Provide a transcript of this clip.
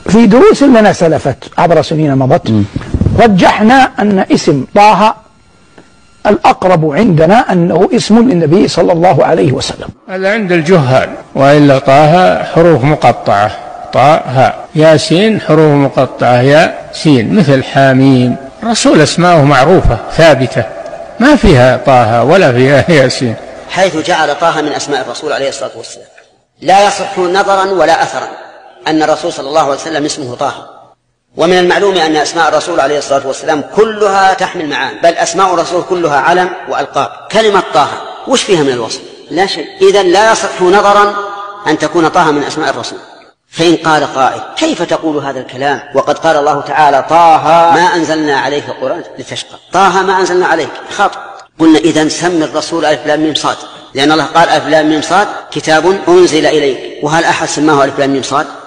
في دروس لنا سلفت عبر سنين مضت رجحنا أن اسم طه الأقرب عندنا أنه اسم للنبي صلى الله عليه وسلم. هذا عند الجهال، وإلا طه حروف مقطعة، طاء هاء، ياسين حروف مقطعة ياء سين، مثل حاميم. الرسول أسماؤه معروفة ثابتة ما فيها طه ولا فيها ياسين، حيث جعل طه من أسماء الرسول عليه الصلاة والسلام. لا يصح نظرا ولا أثرا أن الرسول صلى الله عليه وسلم اسمه طه. ومن المعلوم أن أسماء الرسول عليه الصلاة والسلام كلها تحمل معاني، بل أسماء الرسول كلها علم وألقاب. كلمة طه وش فيها من الوصف؟ لا شيء. إذن لا يصح نظرا أن تكون طه من أسماء الرسول. فإن قال قائل كيف تقول هذا الكلام وقد قال الله تعالى طه ما أنزلنا عليك القرآن لتشقى، طه ما أنزلنا عليك خاطئ. قلنا إذن سم الرسول ألف لام ميم صاد، لأن الله قال ألف لام ميم صاد كتاب أنزل إليك، وهل أحد سماه ألف لام ميم صاد؟